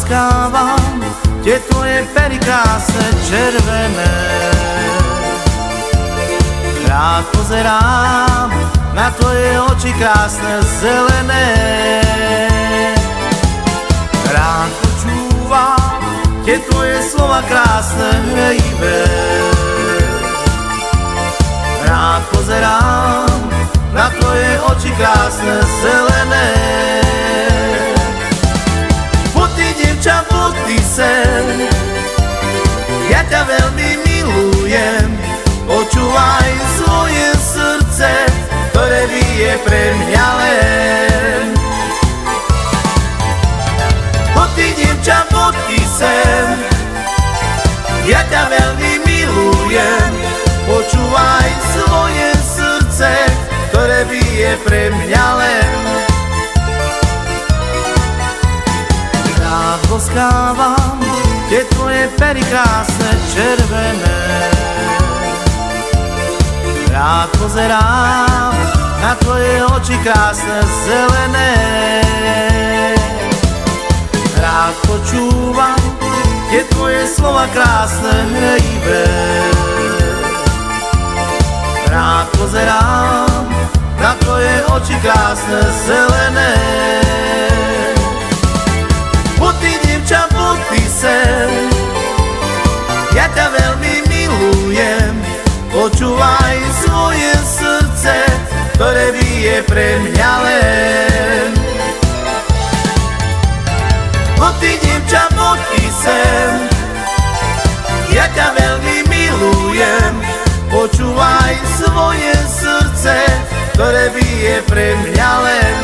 boskávam tie tvoje pery krásne červené. Rád pozerám na tvoje oči krásne zelené. Rád počúvam tie tvoje slova krásne hrejivé. Rád pozerám na tvoje oči krásne zelené. Buď dievča, buď ty sen, ja ťa veľmi milujem. Počúvaj svoje srdce, ktoré bije pre mňa len. Buď ty dievča, buď ty sen, ja ťa veľmi milujem. Počúvaj svoje srdce, ktoré bije pre mňa len. Rád boskávam tie tvoje pery krásne červené. Rád pozerám na tvoje oči krásne zelené. Rád počúvam tie tvoje slova krásne hrejivé. Rád pozerám na tvoje oči krásne zelené. Buď ty dievča, buď ty sen, ja ťa veľmi milujem. Počúvaj svoje srdce, ktoré bije pre mňa len. Buď ty dievča, buď ty sen, ja ťa veľmi milujem. Počúvaj svoje srdce, ktoré bije pre mňa len.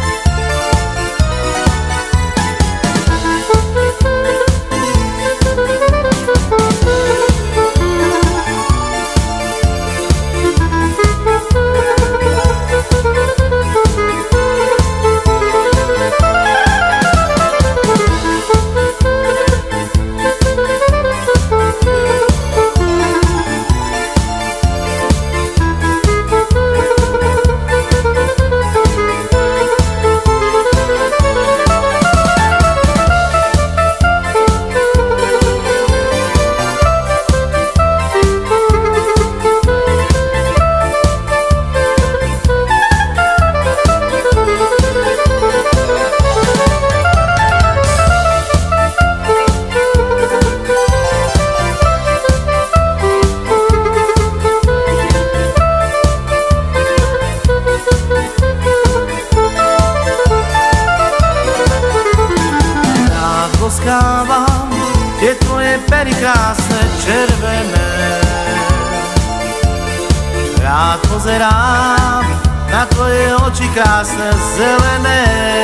Boskávam tie tvoje pery krásne červené. Rád pozerám na tvoje oči krásne zelené.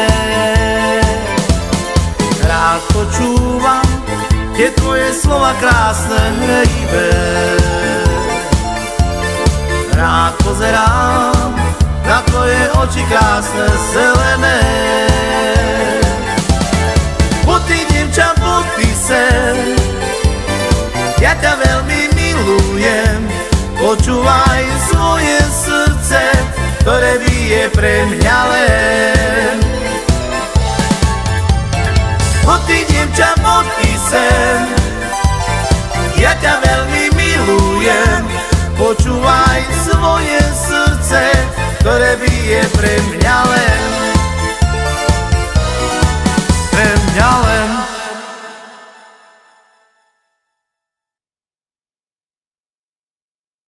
Rád počúvam tie tvoje slova krásne hrejivé. Rád pozerám na tvoje oči krásne zelené. Buď ty dievča, buď ty sen, ja ťa veľmi milujem. Počúvaj svoje srdce, ktoré bije pre mňa len. Buď ty dievča, buď ty sen, ja ťa veľmi milujem. Počúvaj svoje srdce, ktoré bije pre mňa len.